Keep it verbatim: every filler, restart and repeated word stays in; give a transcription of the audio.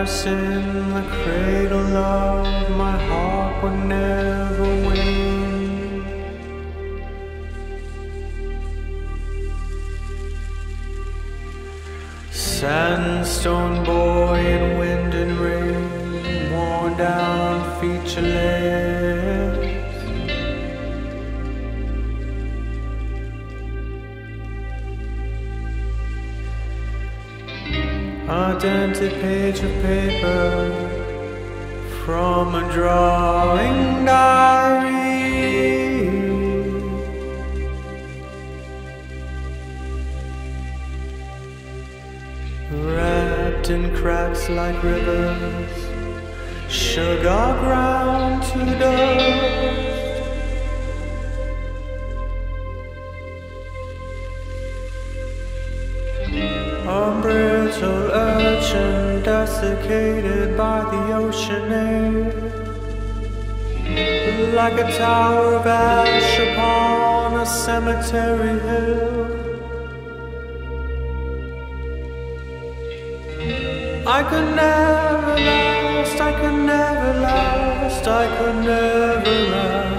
Virus in the cradle of my heart would never win. Sandstone boy in wind and rain, worn down, featureless. A dented page of paper from a drawing diary. Wrapped in cracks like rivers, sugar ground to dust. A brittle urchin desiccated by the ocean air, like a tower of ash upon a cemetery hill. I could never last, I could never last, I could never last.